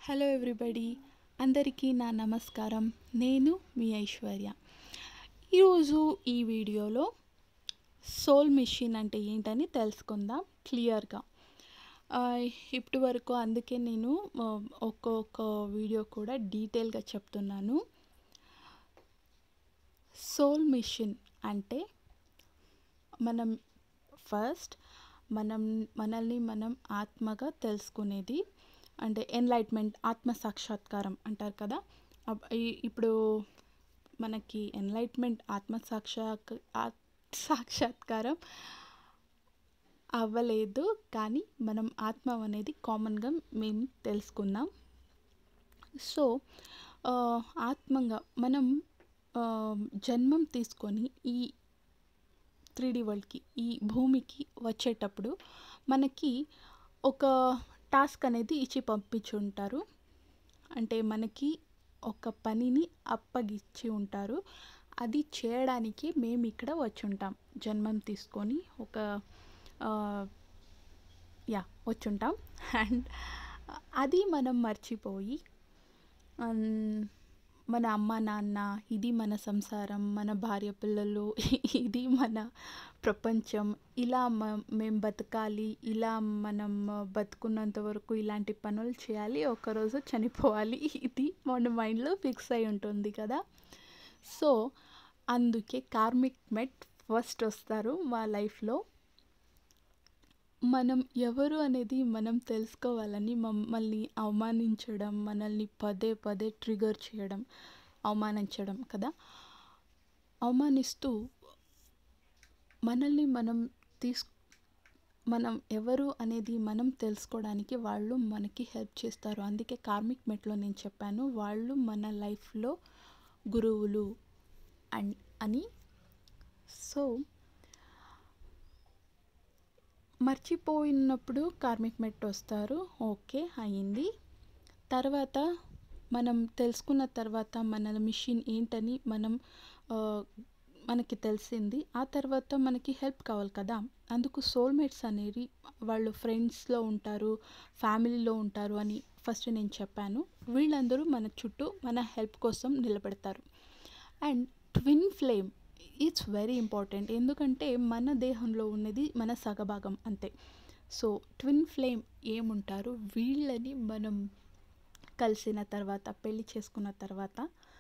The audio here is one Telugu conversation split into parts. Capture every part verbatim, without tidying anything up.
హలో ఎవ్రీబడి, అందరికీ నా నమస్కారం. నేను మీ ఐశ్వర్య. ఈరోజు ఈ వీడియోలో సోల్ మెషిన్ అంటే ఏంటని తెలుసుకుందాం క్లియర్గా. ఇప్పటి వరకు అందుకే నేను ఒక్కొక్క వీడియో కూడా డీటెయిల్గా చెప్తున్నాను. సోల్ మెషిన్ అంటే మనం ఫస్ట్ మనం మనల్ని మనం ఆత్మగా తెలుసుకునేది, అంటే ఎన్లైట్మెంట్, ఆత్మ సాక్షాత్కారం అంటారు కదా. ఇప్పుడు మనకి ఎన్లైట్మెంట్, ఆత్మ సాక్షా సాక్షాత్కారం అవ్వలేదు, కానీ మనం ఆత్మ అనేది కామన్గా మేము తెలుసుకుందాం. సో ఆత్మగా మనం జన్మం తీసుకొని ఈ త్రీ డి వరల్డ్కి, ఈ భూమికి వచ్చేటప్పుడు మనకి ఒక టాస్క్ అనేది ఇచ్చి పంపించి ఉంటారు. అంటే మనకి ఒక పనిని అప్పగిచ్చి ఉంటారు. అది చేయడానికి మేము ఇక్కడ వచ్చి ఉంటాం. జన్మం తీసుకొని ఒక యా వచ్చుంటాం. అండ్ అది మనం మర్చిపోయి మన అమ్మ నాన్న, ఇది మన సంసారం, మన భార్య పిల్లలు, ఇది మన ప్రపంచం, ఇలా మేము బతకాలి, ఇలా మనం బతుకున్నంత వరకు ఇలాంటి పనులు చేయాలి, ఒకరోజు చనిపోవాలి, ఇది మన మైండ్లో ఫిక్స్ అయి ఉంటుంది కదా. సో అందుకే కార్మిక్ మెట్ ఫస్ట్ వస్తారు మా లైఫ్లో. మనం ఎవరు అనేది మనం తెలుసుకోవాలని మమ్మల్ని అవమానించడం, మనల్ని పదే పదే ట్రిగర్ చేయడం, అవమానించడం కదా. అవమానిస్తూ మనల్ని మనం తీసు మనం ఎవరు అనేది మనం తెలుసుకోవడానికి వాళ్ళు మనకి హెల్ప్ చేస్తారు. అందుకే కార్మిక్ మెట్లో నేను చెప్పాను, వాళ్ళు మన లైఫ్లో గురువులు అండ్ అని. సో మర్చిపోయినప్పుడు కార్మిక్ మెట్ వస్తారు, ఓకే అయింది. తర్వాత మనం తెలుసుకున్న తర్వాత మన మిషన్ ఏంటని మనం మనకి తెలిసింది. ఆ తర్వాత మనకి హెల్ప్ కావాలి కదా. అందుకు సోల్మేట్స్ అనేది వాళ్ళు ఫ్రెండ్స్లో ఉంటారు, ఫ్యామిలీలో ఉంటారు అని ఫస్ట్ నేను చెప్పాను. వీళ్ళందరూ మన చుట్టూ మన హెల్ప్ కోసం నిలబెడతారు. And twin flame it's very important, ఎందుకంటే మన దేహంలో ఉన్నది మన సగభాగం అంతే. సో ట్విన్ ఫ్లేమ్ ఏముంటారు, వీళ్ళని మనం కలిసిన తర్వాత, పెళ్ళి చేసుకున్న తర్వాత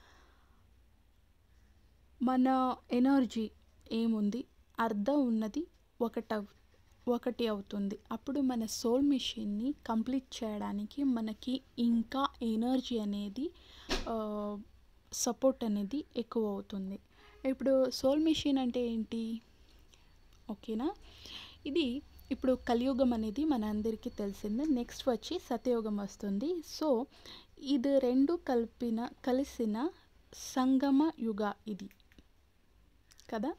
మన ఎనర్జీ ఏముంది, అర్థం ఉన్నది ఒకట ఒకటి అవుతుంది. అప్పుడు మన సోల్ మిషన్ని కంప్లీట్ చేయడానికి మనకి ఇంకా ఎనర్జీ అనేది, సపోర్ట్ అనేది ఎక్కువ అవుతుంది. ఇప్పుడు సోల్ మిషన్ అంటే ఏంటి, ఓకేనా. ఇది ఇప్పుడు కలియుగం అనేది మన అందరికీ తెలిసిందే. నెక్స్ట్ వచ్చి సత్యయుగం వస్తుంది. సో ఇది రెండు కలిపిన కలిసిన సంగమ యుగ ఇది కదా.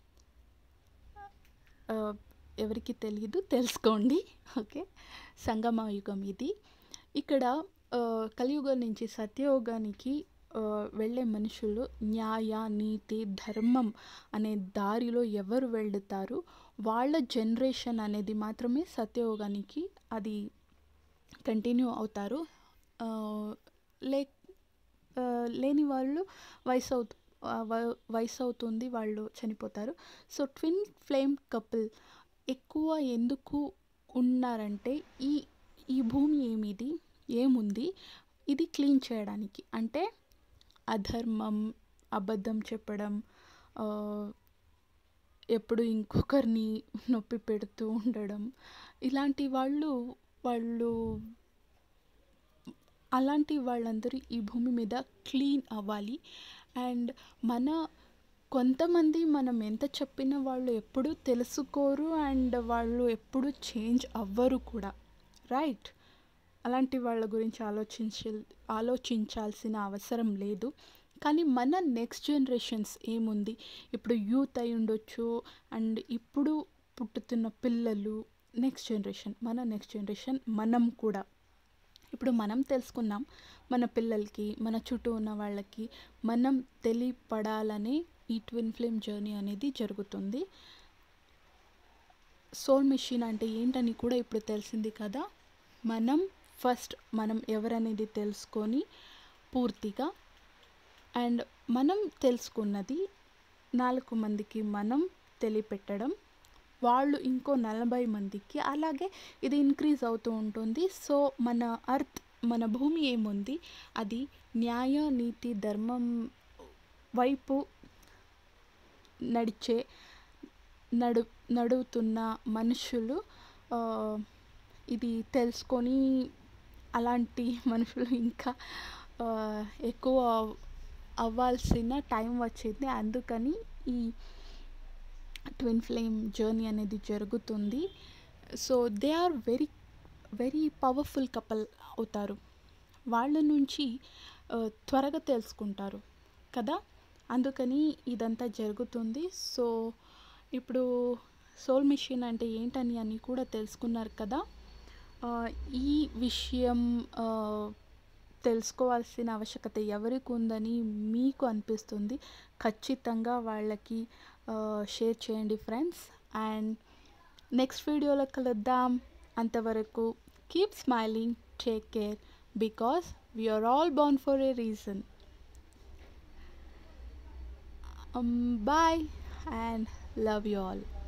ఎవరికి తెలియదు, తెలుసుకోండి. ఓకే, సంగమ యుగం ఇది. ఇక్కడ కలియుగం నుంచి సత్యయుగానికి వెళ్ళే మనుషులు న్యాయ, నీతి, ధర్మం అనే దారిలో ఎవరు వెళ్తారు, వాళ్ళ జనరేషన్ అనేది మాత్రమే సత్యయుగానికి అది కంటిన్యూ అవుతారు. లే లేని వాళ్ళు వయసు అవుతు వయసు అవుతుంది వాళ్ళు చనిపోతారు. సో ట్విన్ ఫ్లేమ్ కపుల్ ఎక్కువ ఎందుకు ఉన్నారంటే, ఈ ఈ భూమి ఏమిది ఏముంది ఇది క్లీన్ చేయడానికి. అంటే అధర్మం, అబద్ధం చెప్పడం, ఎప్పుడు ఇంకొకరిని నొప్పి పెడుతూ ఉండడం, ఇలాంటి వాళ్ళు వాళ్ళు అలాంటి వాళ్ళందరూ ఈ భూమి మీద క్లీన్ అవ్వాలి. అండ్ మన కొంతమంది మనం ఎంత చెప్పినా వాళ్ళు ఎప్పుడూ తెలుసుకోరు, అండ్ వాళ్ళు ఎప్పుడు చేంజ్ అవ్వరు కూడా, రైట్. అలాంటి వాళ్ళ గురించి ఆలోచించ ఆలోచించాల్సిన అవసరం లేదు. కానీ మన నెక్స్ట్ జనరేషన్స్ ఏముంది, ఇప్పుడు యూత్ అయి ఉండొచ్చు, అండ్ ఇప్పుడు పుట్టుతున్న పిల్లలు, నెక్స్ట్ జనరేషన్, మన నెక్స్ట్ జనరేషన్ మనం కూడా. ఇప్పుడు మనం తెలుసుకున్నాం, మన పిల్లలకి, మన చుట్టూ ఉన్న వాళ్ళకి మనం తెలియపడాలనే ఈ ట్విన్ ఫ్లేమ్ జర్నీ అనేది జరుగుతుంది. సోల్ మెషిన్ అంటే ఏంటని కూడా ఇప్పుడు తెలిసింది కదా. మనం ఫస్ట్ మనం ఎవరనేది తెలుసుకొని పూర్తిగా, అండ్ మనం తెలుసుకున్నది నాలుగు మందికి మనం తెలియపెట్టడం, వాళ్ళు ఇంకో నలభై మందికి, అలాగే ఇది ఇంక్రీజ్ అవుతూ ఉంటుంది. సో మన అర్త్ మన భూమి ఏముంది అది న్యాయ నీతి ధర్మం వైపు నడిచే నడు నడుస్తున్న మనుషులు. ఆ, ఇది తెలుసుకొని అలాంటి మనుషులు ఇంకా ఆ, ఎక్కువ అవ్వాల్సిన టైం వచ్చింది. అందుకని ఈ ట్విన్ ఫ్లేమ్ జర్నీ అనేది జరుగుతుంది. So they are very very powerful couple అవుతారు. వాళ్ళ నుంచి ఆ, త్వరగా తెలుసుకుంటారు కదా, అందుకని ఇదంతా జరుగుతుంది. సో ఇప్పుడు సోల్ మిషన్ అంటే ఏంటని అని కూడా తెలుసుకున్నారు కదా. ఆ, ఈ విషయం ఆ, తెలుసుకోవాల్సిన ఆవశ్యకత ఎవరికి ఉందని మీకు అనిపిస్తుంది, ఖచ్చితంగా వాళ్ళకి షేర్ చేయండి ఫ్రెండ్స్. అండ్ నెక్స్ట్ వీడియోలో కలుద్దాం. అంతవరకు keep smiling, take care, because we are all born for a reason. Bye and love you all.